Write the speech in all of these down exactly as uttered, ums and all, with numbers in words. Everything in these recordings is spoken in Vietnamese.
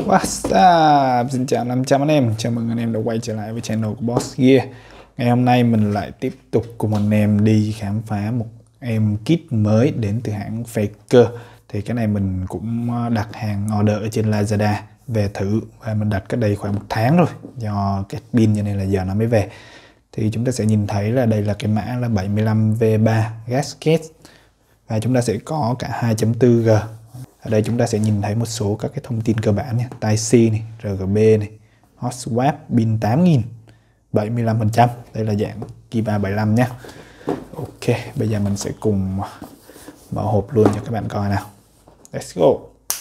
What's up? Xin chào năm trăm anh em, chào mừng anh em đã quay trở lại với channel của Boss Gear. Ngày hôm nay mình lại tiếp tục cùng anh em đi khám phá một em kit mới đến từ hãng Faker. Thì cái này mình cũng đặt hàng order ở trên Lazada về thử, và mình đặt cách đây khoảng một tháng rồi, do cái pin cho nên là giờ nó mới về. Thì chúng ta sẽ nhìn thấy là đây là cái mã là bảy mươi lăm V ba gasket, và chúng ta sẽ có cả hai chấm bốn G. Ở đây chúng ta sẽ nhìn thấy một số các cái thông tin cơ bản nha. Type-C này, R G B này, hot swap, pin tám nghìn, bảy mươi lăm phần trăm. Đây là dạng Kiva bảy mươi lăm nhé. Ok, bây giờ mình sẽ cùng mở hộp luôn cho các bạn coi nào. Let's go.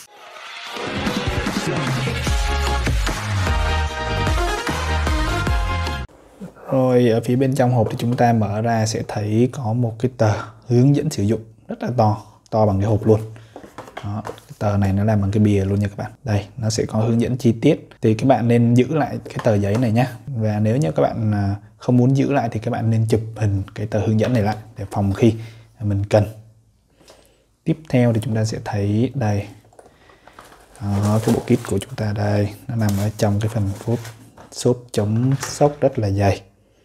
Rồi ở phía bên trong hộp thì chúng ta mở ra sẽ thấy có một cái tờ hướng dẫn sử dụng rất là to, to bằng cái hộp luôn. Đó, cái tờ này nó làm bằng cái bìa luôn nha các bạn. Đây, nó sẽ có hướng dẫn chi tiết. Thì các bạn nên giữ lại cái tờ giấy này nhé. Và nếu như các bạn không muốn giữ lại thì các bạn nên chụp hình cái tờ hướng dẫn này lại để phòng khi mình cần. Tiếp theo thì chúng ta sẽ thấy đây. Đó, cái bộ kit của chúng ta đây, nó nằm ở trong cái phần phốt xốp chống sốc rất là dày.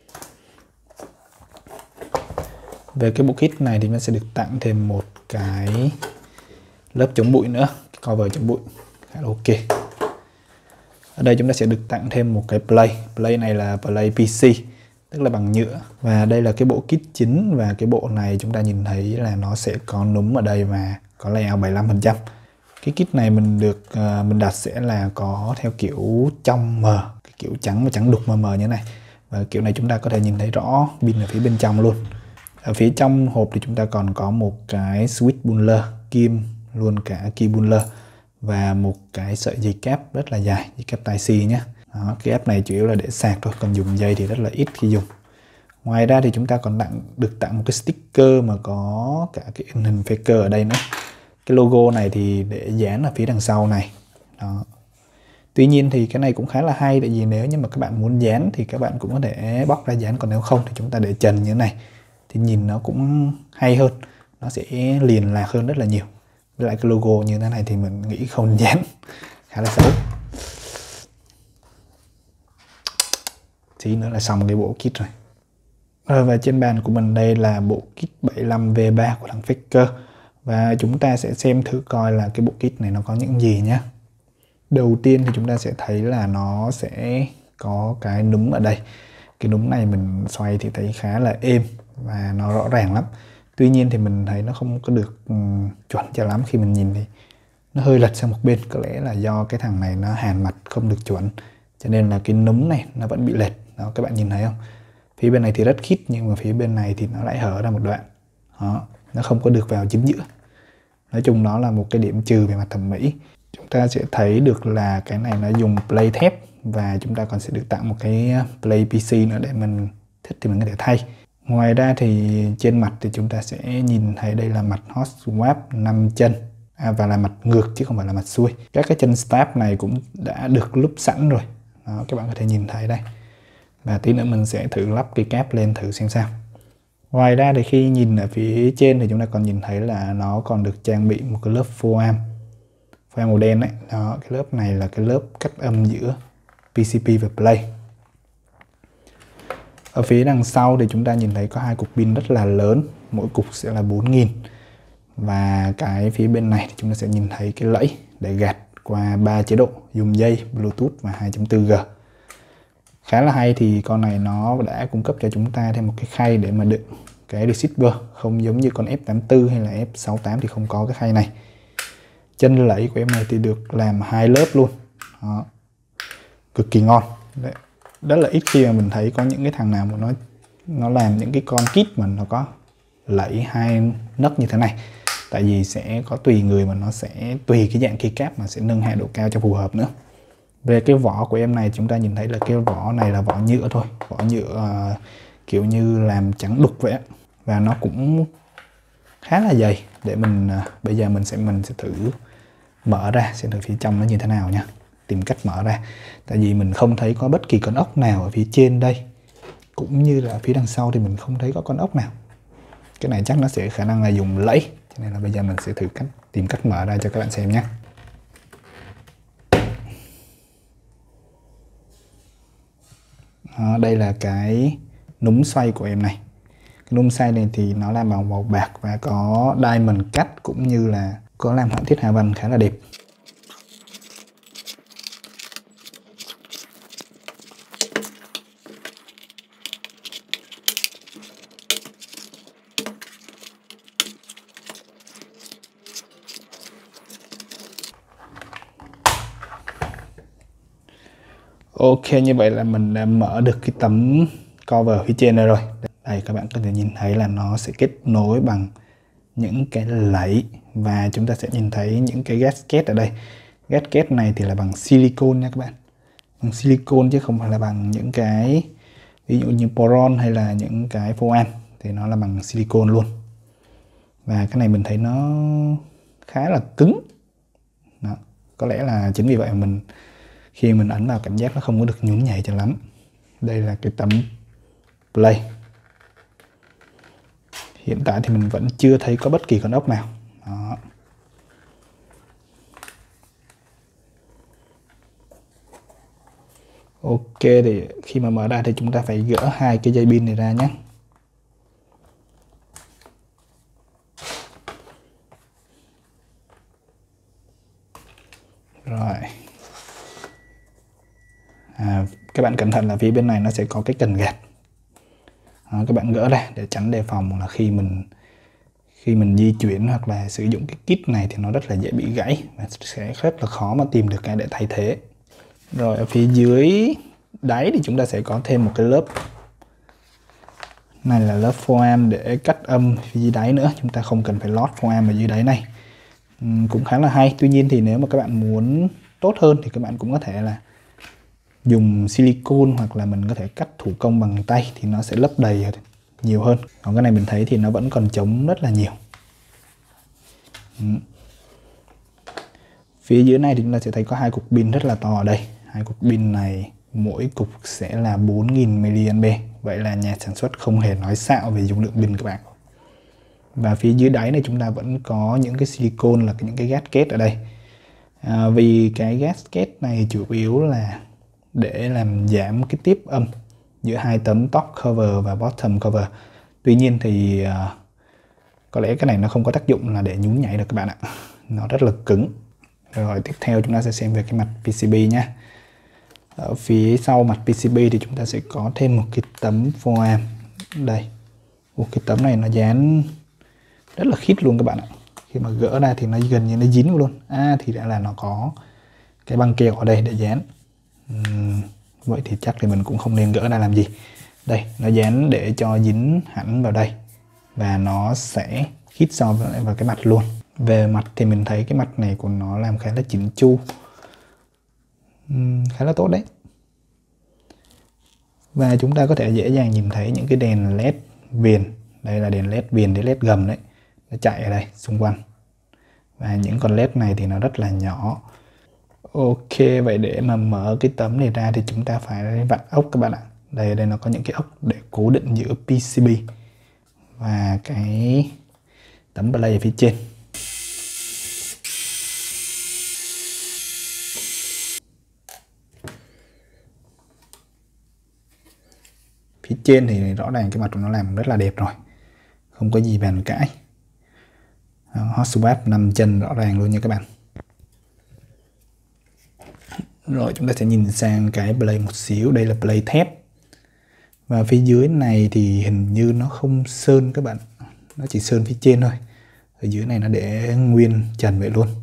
Về cái bộ kit này thì nó sẽ được tặng thêm một cái lớp chống bụi nữa, cái cover chống bụi khá là ok. Ở đây chúng ta sẽ được tặng thêm một cái play. Play này là play P C, tức là bằng nhựa. Và đây là cái bộ kit chính, và cái bộ này chúng ta nhìn thấy là nó sẽ có núm ở đây và có layout bảy mươi lăm phần trăm. Cái kit này mình được uh, mình đặt sẽ là có theo kiểu trong mờ, cái kiểu trắng và trắng đục mờ mờ như thế này. Và kiểu này chúng ta có thể nhìn thấy rõ pin ở phía bên trong luôn. Ở phía trong hộp thì chúng ta còn có một cái switch puller, kim luôn cả key puller, và một cái sợi dây cáp rất là dài, dây cáp Type-C nhé. Đó, cái ép này chủ yếu là để sạc thôi, còn dùng dây thì rất là ít khi dùng. Ngoài ra thì chúng ta còn tặng được tặng một cái sticker mà có cả cái in hình Faker ở đây nữa. Cái logo này thì để dán ở phía đằng sau này. Đó. Tuy nhiên thì cái này cũng khá là hay, tại vì nếu như mà các bạn muốn dán thì các bạn cũng có thể bóc ra dán, còn nếu không thì chúng ta để trần như thế này thì nhìn nó cũng hay hơn, nó sẽ liền lạc hơn rất là nhiều. Với lại cái logo như thế này thì mình nghĩ không dán, khá là xấu. Tí nữa là xong cái bộ kit rồi. Rồi, và trên bàn của mình đây là bộ kit bảy mươi lăm V ba của thằng Faker. Và chúng ta sẽ xem thử coi là cái bộ kit này nó có những gì nhé. Đầu tiên thì chúng ta sẽ thấy là nó sẽ có cái núm ở đây. Cái núm này mình xoay thì thấy khá là êm và nó rõ ràng lắm. Tuy nhiên thì mình thấy nó không có được um, chuẩn cho lắm. Khi mình nhìn thì nó hơi lệch sang một bên. Có lẽ là do cái thằng này nó hàn mặt không được chuẩn, cho nên là cái núm này nó vẫn bị lệch. Đó, các bạn nhìn thấy không? Phía bên này thì rất khít, nhưng mà phía bên này thì nó lại hở ra một đoạn. Đó, nó không có được vào chính giữa. Nói chung nó là một cái điểm trừ về mặt thẩm mỹ. Chúng ta sẽ thấy được là cái này nó dùng play thép, và chúng ta còn sẽ được tặng một cái play P C nữa, để mình thích thì mình có thể thay. Ngoài ra thì trên mặt thì chúng ta sẽ nhìn thấy đây là mặt hot swap năm chân, à, và là mặt ngược chứ không phải là mặt xuôi. Các cái chân stab này cũng đã được lúp sẵn rồi. Đó, các bạn có thể nhìn thấy đây. Và tí nữa mình sẽ thử lắp cái cáp lên thử xem sao. Ngoài ra thì khi nhìn ở phía trên thì chúng ta còn nhìn thấy là nó còn được trang bị một cái lớp foam, foam màu đen đấy. Đó, cái lớp này là cái lớp cách âm giữa P C B và play. Ở phía đằng sau thì chúng ta nhìn thấy có hai cục pin rất là lớn, mỗi cục sẽ là bốn nghìn. Và cái phía bên này thì chúng ta sẽ nhìn thấy cái lẫy để gạt qua ba chế độ, dùng dây, Bluetooth và hai chấm bốn G. Khá là hay, thì con này nó đã cung cấp cho chúng ta thêm một cái khay để mà đựng cái receiver, không giống như con F tám mươi tư hay là F sáu mươi tám thì không có cái khay này. Chân lẫy của em này thì được làm hai lớp luôn. Đó, cực kỳ ngon. Đấy, rất là ít khi mà mình thấy có những cái thằng nào mà nó nó làm những cái con kit mà nó có lẫy hai nấc như thế này. Tại vì sẽ có tùy người mà nó sẽ tùy cái dạng keycap mà sẽ nâng hạ độ cao cho phù hợp nữa. Về cái vỏ của em này, chúng ta nhìn thấy là cái vỏ này là vỏ nhựa thôi, vỏ nhựa uh, kiểu như làm trắng đục vậy á. Và nó cũng khá là dày. Để mình uh, bây giờ mình sẽ mình sẽ thử mở ra xem thử phía trong nó như thế nào nha. Tìm cách mở ra. Tại vì mình không thấy có bất kỳ con ốc nào ở phía trên đây, cũng như là phía đằng sau thì mình không thấy có con ốc nào. Cái này chắc nó sẽ khả năng là dùng lẫy, cho nên là bây giờ mình sẽ thử cách tìm cách mở ra cho các bạn xem nhé. Đó, đây là cái núm xoay của em này. Cái núm xoay này thì nó làm bằng màu bạc và có diamond cắt cũng như là có làm họa tiết hoa văn khá là đẹp. Ok, như vậy là mình đã mở được cái tấm cover phía trên đây rồi. Đây các bạn có thể nhìn thấy là nó sẽ kết nối bằng những cái lẫy và chúng ta sẽ nhìn thấy những cái gasket ở đây. Gasket này thì là bằng silicone nha các bạn. Bằng silicone chứ không phải là bằng những cái ví dụ như poron hay là những cái foam, thì nó là bằng silicone luôn. Và cái này mình thấy nó khá là cứng. Đó. Có lẽ là chính vì vậy mình khi mình ấn vào cảm giác nó không có được nhún nhảy cho lắm. Đây là cái tấm play. Hiện tại thì mình vẫn chưa thấy có bất kỳ con ốc nào. Đó. Ok, thì khi mà mở ra thì chúng ta phải gỡ hai cái dây pin này ra nhé. Rồi. À, các bạn cẩn thận là phía bên này nó sẽ có cái cần gạt. Đó, các bạn gỡ ra để tránh đề phòng là khi mình khi mình di chuyển hoặc là sử dụng cái kit này thì nó rất là dễ bị gãy và sẽ rất là khó mà tìm được cái để thay thế. Rồi ở phía dưới đáy thì chúng ta sẽ có thêm một cái lớp này là lớp foam để cắt âm phía dưới đáy nữa. Chúng ta không cần phải lót foam ở dưới đáy này. Uhm, cũng khá là hay. Tuy nhiên thì nếu mà các bạn muốn tốt hơn thì các bạn cũng có thể là dùng silicone hoặc là mình có thể cắt thủ công bằng tay thì nó sẽ lấp đầy nhiều hơn. Còn cái này mình thấy thì nó vẫn còn trống rất là nhiều. Uhm. Phía dưới này thì chúng ta sẽ thấy có hai cục pin rất là to ở đây. Hai cục pin này mỗi cục sẽ là bốn nghìn mi-li-am-pe. Vậy là nhà sản xuất không hề nói xạo về dung lượng pin các bạn. Và phía dưới đáy này chúng ta vẫn có những cái silicone là những cái gasket ở đây. À, vì cái gasket này chủ yếu là để làm giảm cái tiếp âm giữa hai tấm top cover và bottom cover. Tuy nhiên thì uh, có lẽ cái này nó không có tác dụng là để nhún nhảy được các bạn ạ. Nó rất là cứng. Rồi tiếp theo chúng ta sẽ xem về cái mặt pê xê bê nhé. Ở phía sau mặt pê xê bê thì chúng ta sẽ có thêm một cái tấm foam. Đây. Ồ, cái tấm này nó dán rất là khít luôn các bạn ạ. Khi mà gỡ ra thì nó gần như nó dính luôn. À thì đã là nó có cái băng keo ở đây để dán. Uhm, vậy thì chắc thì mình cũng không nên gỡ ra làm gì. Đây, nó dán để cho dính hẳn vào đây. Và nó sẽ khít so với vào cái mặt luôn. Về mặt thì mình thấy cái mặt này của nó làm khá là chỉnh chu. Uhm, khá là tốt đấy. Và chúng ta có thể dễ dàng nhìn thấy những cái đèn led viền. Đây là đèn led viền, để led gầm đấy. Nó chạy ở đây xung quanh. Và những con led này thì nó rất là nhỏ. Ok, vậy để mà mở cái tấm này ra thì chúng ta phải vặn ốc các bạn ạ. Đây, đây nó có những cái ốc để cố định giữa pê xê bê và cái tấm play ở phía trên. Phía trên thì rõ ràng cái mặt của nó làm rất là đẹp rồi. Không có gì bàn cãi. Hot swap năm chân rõ ràng luôn nha các bạn. Rồi chúng ta sẽ nhìn sang cái play một xíu. Đây là play thép. Và phía dưới này thì hình như nó không sơn các bạn. Nó chỉ sơn phía trên thôi. Ở dưới này nó để nguyên trần vậy luôn.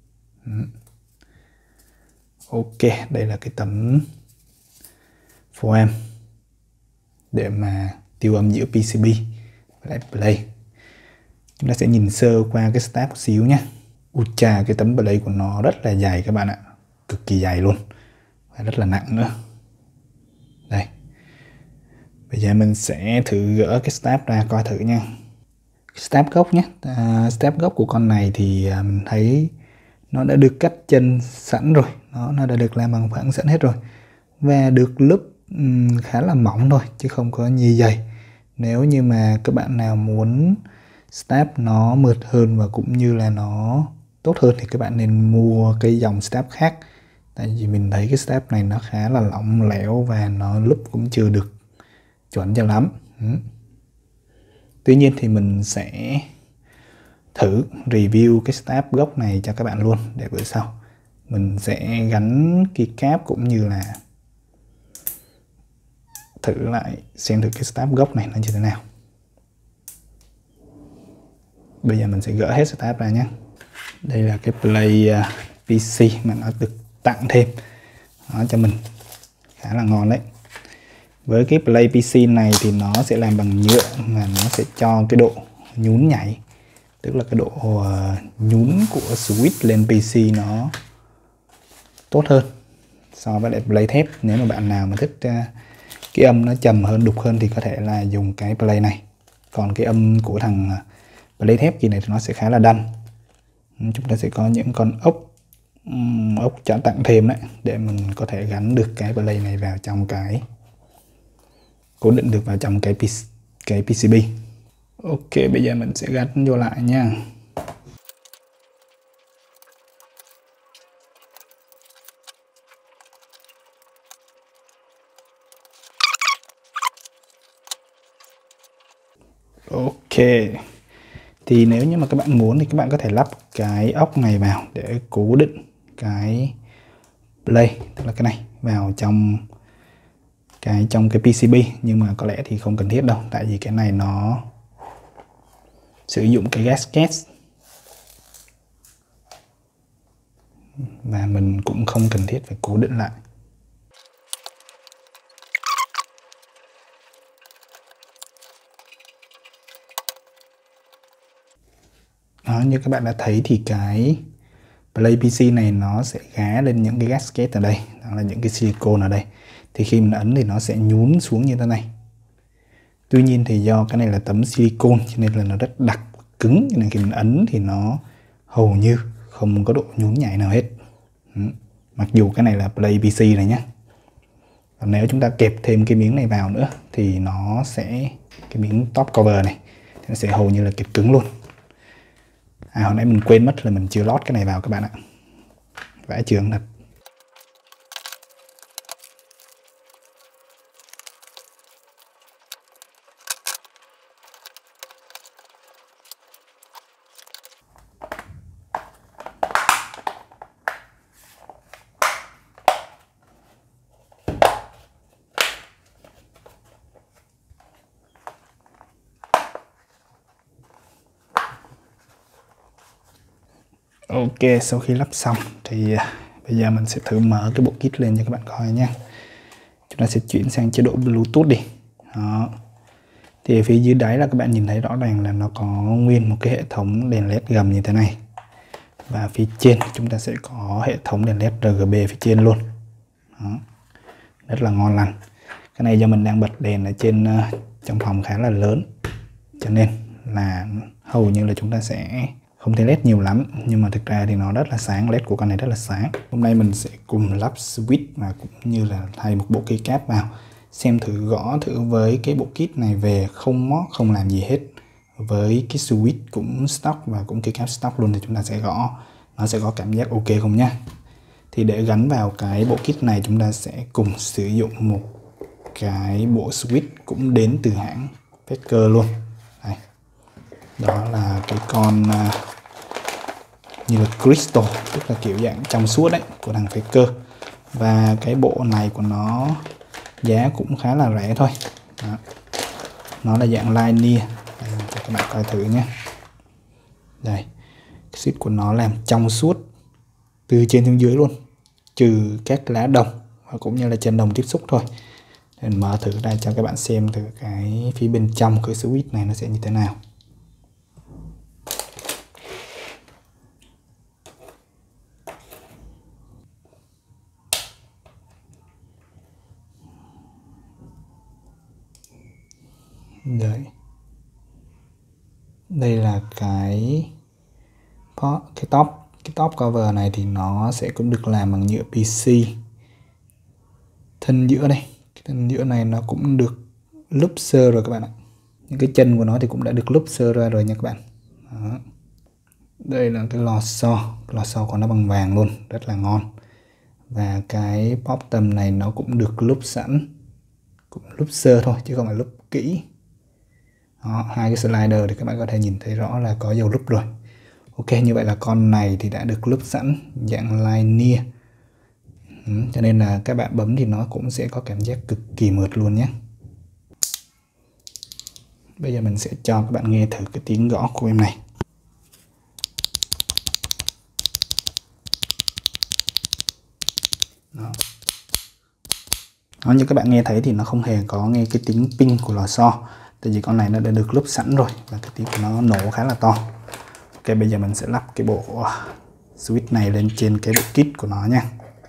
Ok, đây là cái tấm foam để mà tiêu âm giữa pê xê bê và lại play. Chúng ta sẽ nhìn sơ qua cái step một xíu nhé. Ui chà, cái tấm play của nó rất là dày các bạn ạ. Cực kỳ dày luôn. Và rất là nặng nữa. Đây. Bây giờ mình sẽ thử gỡ cái step ra coi thử nha. Step gốc nhé. À, step gốc của con này thì à, mình thấy nó đã được cắt chân sẵn rồi. Nó, nó đã được làm bằng phẳng sẵn hết rồi. Và được lớp um, khá là mỏng thôi, chứ không có nhiều dày. Nếu như mà các bạn nào muốn step nó mượt hơn và cũng như là nó tốt hơn thì các bạn nên mua cái dòng step khác. Tại vì mình thấy cái step này nó khá là lỏng lẻo và nó lúc cũng chưa được chuẩn cho lắm. Ừ. Tuy nhiên thì mình sẽ thử review cái step gốc này cho các bạn luôn, để bữa sau mình sẽ gắn keycap cũng như là thử lại xem thử cái step gốc này nó như thế nào. Bây giờ mình sẽ gỡ hết step ra nhé. Đây là cái play pê xê mà nó được tặng thêm nó cho mình, khá là ngon đấy. Với cái play pê xê này thì nó sẽ làm bằng nhựa mà nó sẽ cho cái độ nhún nhảy, tức là cái độ nhún của switch lên pê xê nó tốt hơn so với lại play thép. Nếu mà bạn nào mà thích cái âm nó trầm hơn, đục hơn thì có thể là dùng cái play này. Còn cái âm của thằng play thép kia này thì nó sẽ khá là đanh. Chúng ta sẽ có những con ốc ốc trả tặng thêm đấy, để mình có thể gắn được cái play này vào trong cái, cố định được vào trong cái cái pê xê bê. Ok, bây giờ mình sẽ gắn vô lại nha. Ok, thì nếu như mà các bạn muốn thì các bạn có thể lắp cái ốc này vào để cố định cái play, tức là cái này vào trong cái trong cái pê xê bê, nhưng mà có lẽ thì không cần thiết đâu, tại vì cái này nó sử dụng cái gasket và mình cũng không cần thiết phải cố định lại. Đó, như các bạn đã thấy thì cái play pê xê này nó sẽ gá lên những cái gasket ở đây, đó là những cái silicone ở đây. Thì khi mình ấn thì nó sẽ nhún xuống như thế này. Tuy nhiên thì do cái này là tấm silicone cho nên là nó rất đặc, cứng, cho nên khi mình ấn thì nó hầu như không có độ nhún nhảy nào hết. Ừ. Mặc dù cái này là play pê xê này nhé. Còn nếu chúng ta kẹp thêm cái miếng này vào nữa thì nó sẽ, cái miếng top cover này thì nó sẽ hầu như là kẹp cứng luôn. À, hồi nãy mình quên mất là mình chưa lót cái này vào các bạn ạ. Vẽ chướng thật. Ok, sau khi lắp xong thì bây giờ mình sẽ thử mở cái bộ kit lên cho các bạn coi nhé. Chúng ta sẽ chuyển sang chế độ Bluetooth đi. Đó. Thì phía dưới đáy là các bạn nhìn thấy rõ ràng là nó có nguyên một cái hệ thống đèn led gầm như thế này. Và phía trên chúng ta sẽ có hệ thống đèn led rờ giê bê phía trên luôn. Đó. Rất là ngon lành. Cái này do mình đang bật đèn ở trên uh, trong phòng khá là lớn, cho nên là hầu như là chúng ta sẽ không thấy led nhiều lắm, nhưng mà thực ra thì nó rất là sáng, led của con này rất là sáng. Hôm nay mình sẽ cùng lắp switch và cũng như là thay một bộ keycap vào, xem thử gõ thử với cái bộ kit này về không mót, không làm gì hết, với cái switch cũng stock và cũng keycap stock luôn, thì chúng ta sẽ gõ nó sẽ có cảm giác ok không nhá. Thì để gắn vào cái bộ kit này chúng ta sẽ cùng sử dụng một cái bộ switch cũng đến từ hãng Faker luôn. Đây. Đó là cái con uh, như là crystal, tức là kiểu dạng trong suốt đấy, của thằng Faker. Và cái bộ này của nó giá cũng khá là rẻ thôi. Đó. Nó là dạng linear. Đây, cho các bạn coi thử nhé. Đây, cái switch của nó làm trong suốt từ trên xuống dưới luôn, trừ các lá đồng và cũng như là chân đồng tiếp xúc thôi. Để mở thử ra cho các bạn xem thử cái phía bên trong cái switch này nó sẽ như thế nào. Đấy. Đây là cái cái top cái top cover này thì nó sẽ cũng được làm bằng nhựa pê xê. Thân giữa đây, cái thân giữa này nó cũng được lúp sơ rồi các bạn ạ. Những cái chân của nó thì cũng đã được lúp sơ ra rồi nha các bạn. Đó. Đây là cái lò xo, lò xo của nó bằng vàng luôn, rất là ngon. Và cái bottom này nó cũng được loop sẵn, cũng loop sơ thôi chứ không phải loop kỹ. Đó, hai cái slider thì các bạn có thể nhìn thấy rõ là có dấu loop rồi. Ok, như vậy là con này thì đã được loop sẵn dạng linear. Ừ, cho nên là các bạn bấm thì nó cũng sẽ có cảm giác cực kỳ mượt luôn nhé. Bây giờ mình sẽ cho các bạn nghe thử cái tiếng gõ của em này. Đó. Đó, như các bạn nghe thấy thì nó không hề có nghe cái tiếng ping của lò xo, tại vì con này nó đã được loop sẵn rồi và cái tiếng của nó nổ khá là to. Ok, bây giờ mình sẽ lắp cái bộ switch này lên trên cái bộ kit của nó nha.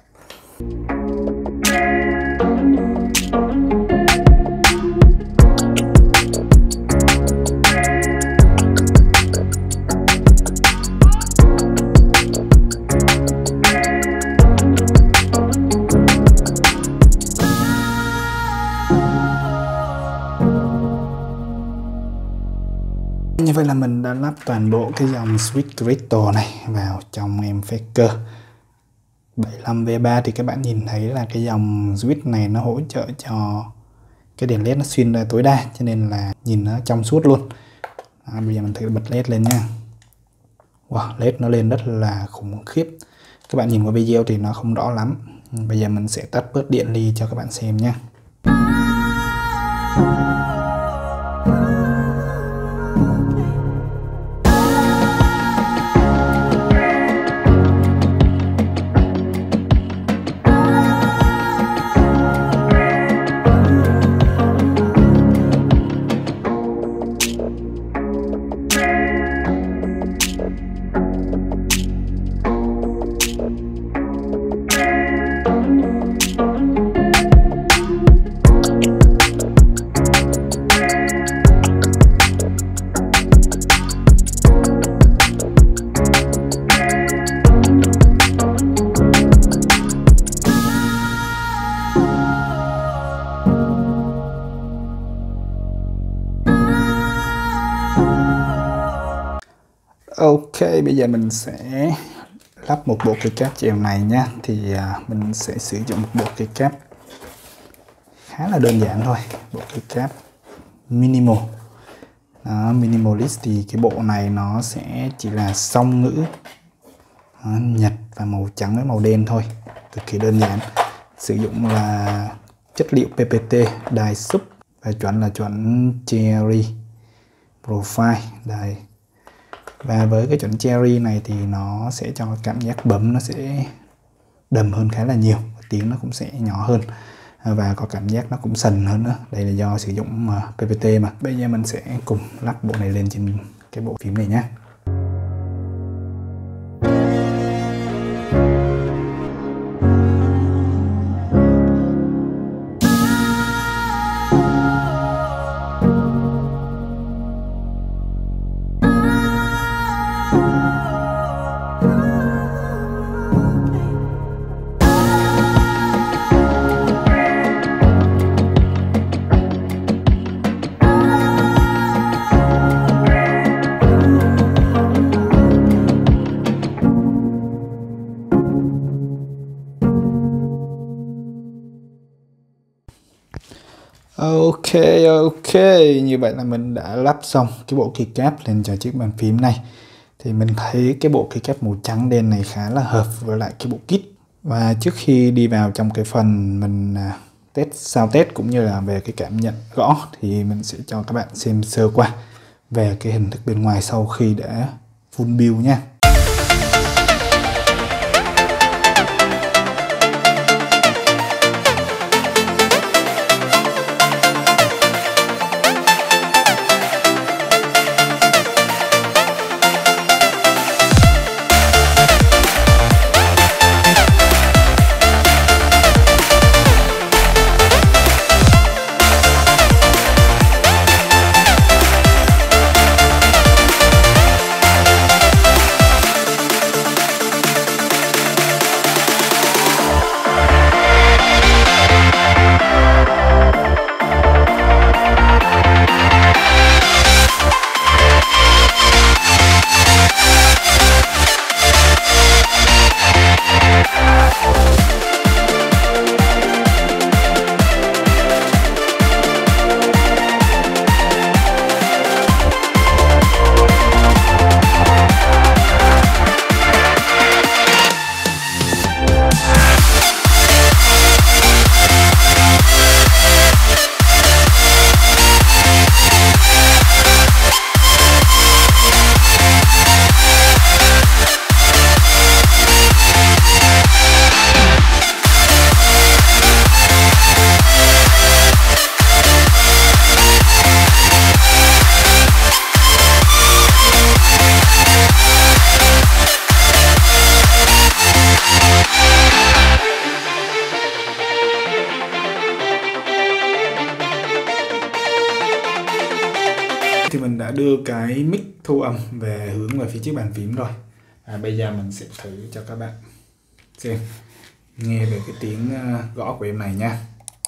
Như vậy là mình đã lắp toàn bộ cái dòng switch crystal này vào trong em Faker bảy mươi lăm V ba. Thì các bạn nhìn thấy là cái dòng switch này nó hỗ trợ cho cái đèn led nó xuyên ra tối đa, cho nên là nhìn nó trong suốt luôn. À, bây giờ mình thử bật led lên nha. Wow, led nó lên rất là khủng khiếp. Các bạn nhìn qua video thì nó không rõ lắm. Bây giờ mình sẽ tắt bớt điện đi cho các bạn xem nhé. Ok, bây giờ mình sẽ lắp một bộ cây cáp chèo này nhé. Thì à, mình sẽ sử dụng một bộ cây cáp khá là đơn giản thôi, bộ cây cáp minimal. Đó, minimalist thì cái bộ này nó sẽ chỉ là song ngữ đó, nhật và màu trắng với màu đen thôi, cực kỳ đơn giản. Sử dụng là chất liệu pê pê tê đài súp và chuẩn là chuẩn Cherry Profile đài. Và với cái chuẩn Cherry này thì nó sẽ cho cảm giác bấm nó sẽ đầm hơn khá là nhiều, tiếng nó cũng sẽ nhỏ hơn và có cảm giác nó cũng sần hơn nữa. Đây là do sử dụng pê pê tê mà. Bây giờ mình sẽ cùng lắp bộ này lên trên cái bộ phím này nhé. Ok ok, như vậy là mình đã lắp xong cái bộ keycap lên cho chiếc bàn phím này. Thì mình thấy cái bộ keycap màu trắng đen này khá là hợp với lại cái bộ kit. Và trước khi đi vào trong cái phần mình test sound test cũng như là về cái cảm nhận gõ thì mình sẽ cho các bạn xem sơ qua về cái hình thức bên ngoài sau khi đã full build nha. cái mic thu âm về hướng về phía chiếc bàn phím rồi. À, bây giờ mình sẽ thử cho các bạn xem, nghe về cái tiếng gõ của em này nha.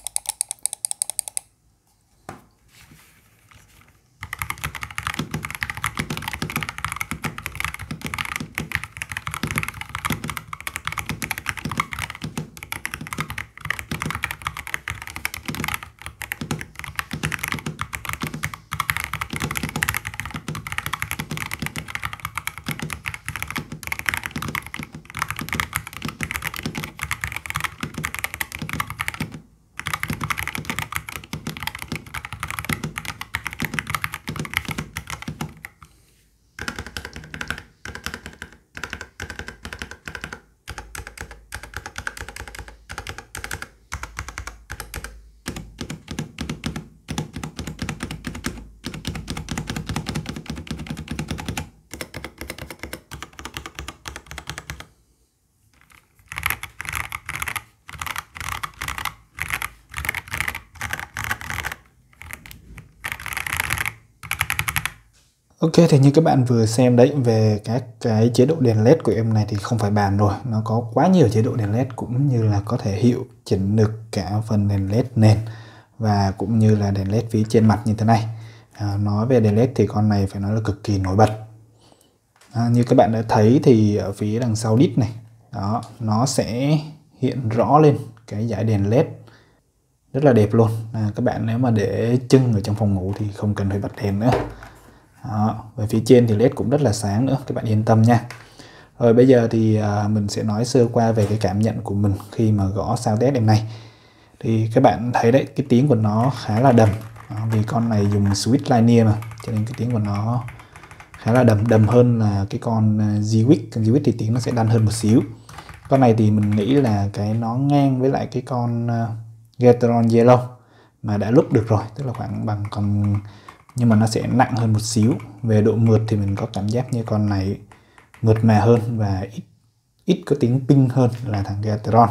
Ok, thì như các bạn vừa xem đấy, về các cái chế độ đèn led của em này thì không phải bàn rồi, nó có quá nhiều chế độ đèn led, cũng như là có thể hiệu chỉnh được cả phần đèn led nền và cũng như là đèn led phía trên mặt như thế này. À, nói về đèn led thì con này phải nói là cực kỳ nổi bật. À, như các bạn đã thấy thì ở phía đằng sau đít này, đó, nó sẽ hiện rõ lên cái dải đèn led rất là đẹp luôn. À, các bạn nếu mà để trưng ở trong phòng ngủ thì không cần phải bật đèn nữa. Đó, về phía trên thì led cũng rất là sáng nữa, các bạn yên tâm nha. Rồi bây giờ thì à, mình sẽ nói sơ qua về cái cảm nhận của mình khi mà gõ sound test em này. Thì các bạn thấy đấy, cái tiếng của nó khá là đầm. Đó, vì con này dùng switch linear mà, cho nên cái tiếng của nó khá là đầm, đầm hơn là cái con Zwick. Con Zwick thì tiếng nó sẽ đăn hơn một xíu. Con này thì mình nghĩ là cái nó ngang với lại cái con uh, Gateron Yellow mà đã lúc được rồi, tức là khoảng bằng con, nhưng mà nó sẽ nặng hơn một xíu. Về độ mượt thì mình có cảm giác như con này mượt mà hơn và ít ít có tiếng ping hơn là thằng Gateron.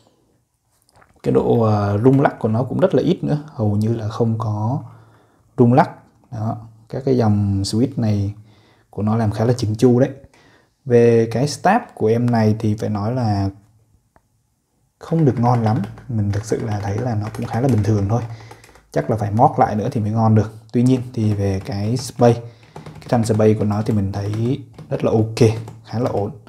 Cái độ uh, rung lắc của nó cũng rất là ít nữa, hầu như là không có rung lắc. Đó, các cái dòng switch này của nó làm khá là chỉnh chu đấy. Về cái stab của em này thì phải nói là không được ngon lắm, mình thực sự là thấy là nó cũng khá là bình thường thôi, chắc là phải móc lại nữa thì mới ngon được. Tuy nhiên thì về cái space, cái thanh space của nó thì mình thấy rất là ok, khá là ổn.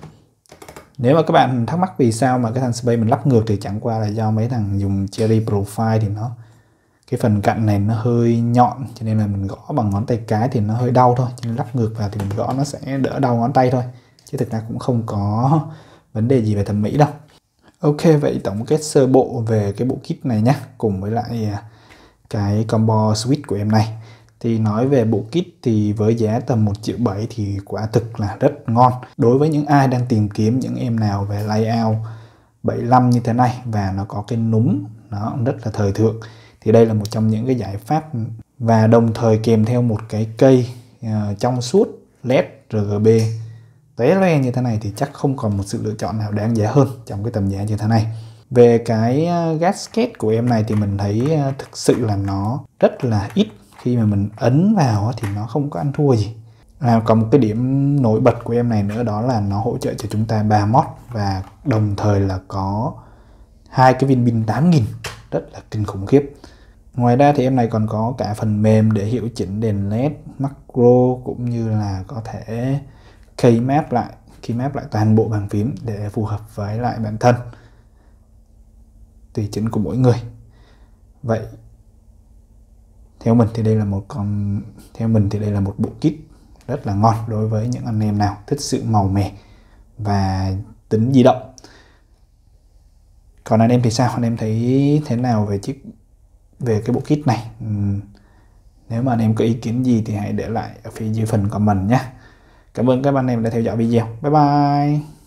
Nếu mà các bạn thắc mắc vì sao mà cái thanh space mình lắp ngược thì chẳng qua là do mấy thằng dùng Cherry Profile thì nó cái phần cạnh này nó hơi nhọn, cho nên là mình gõ bằng ngón tay cái thì nó hơi đau thôi, cho nên lắp ngược vào thì mình gõ nó sẽ đỡ đau ngón tay thôi, chứ thực ra cũng không có vấn đề gì về thẩm mỹ đâu. Ok, vậy tổng kết sơ bộ về cái bộ kit này nhé, cùng với lại cái combo switch của em này. Thì nói về bộ kit thì với giá tầm một triệu bảy thì quả thực là rất ngon. Đối với những ai đang tìm kiếm những em nào về layout bảy lăm như thế này và nó có cái núm nó rất là thời thượng, thì đây là một trong những cái giải pháp, và đồng thời kèm theo một cái cây uh, trong suốt led rờ giê bê tóe loe như thế này thì chắc không còn một sự lựa chọn nào đáng giá hơn trong cái tầm giá như thế này. Về cái gasket của em này thì mình thấy thực sự là nó rất là ít, khi mà mình ấn vào thì nó không có ăn thua gì. À, còn một cái điểm nổi bật của em này nữa, đó là nó hỗ trợ cho chúng ta ba mod và đồng thời là có hai cái viên pin tám nghìn, rất là kinh khủng khiếp. Ngoài ra thì em này còn có cả phần mềm để hiệu chỉnh đèn led, macro, cũng như là có thể keymap lại, keymap lại toàn bộ bàn phím để phù hợp với lại bản thân, tùy chỉnh của mỗi người. Vậy theo mình thì đây là một con theo mình thì đây là một bộ kit rất là ngon đối với những anh em nào thích sự màu mè và tính di động. Còn anh em thì sao? Anh em thấy thế nào về chiếc về cái bộ kit này? Uhm, nếu mà anh em có ý kiến gì thì hãy để lại ở phía dưới phần comment nhé. Cảm ơn các anh em đã theo dõi video. Bye bye.